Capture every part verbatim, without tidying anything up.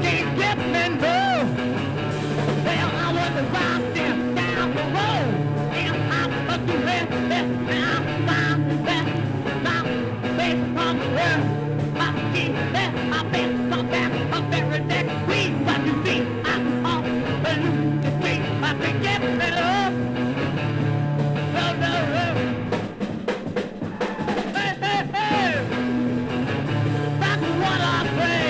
can't get me no. Well, I was riding down the road, and I'm a doing this now. I'm that, now, based on the world. I see that I've been come back a very next week. But you see, I'm off the loose street. I can't get me no. No, no, no. Hey, hey, hey. That's what I say.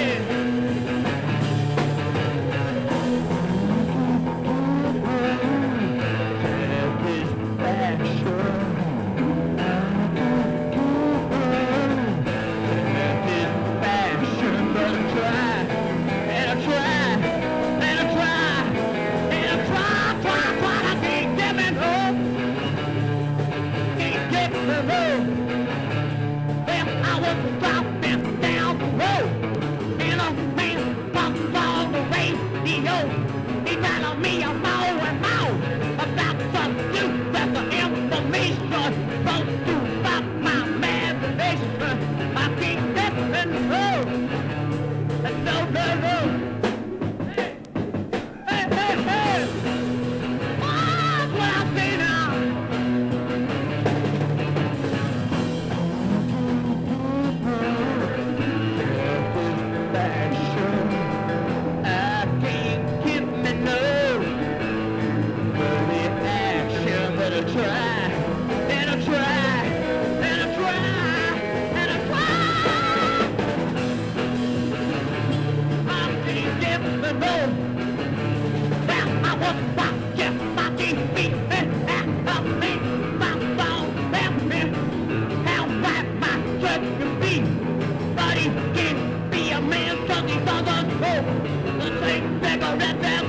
He telling me I'm more and more about some news that the information supposed to stop my imagination. I can't get in the road. No, no, no. Hey, hey, hey, hey. That's what I say now. Try, and I try, and I try, and I try. I can't get the road. Well, I was watching my T V and I made my song tell me how right my church can be. But he can't be a man 'cause he doesn't smoke the same cigarette that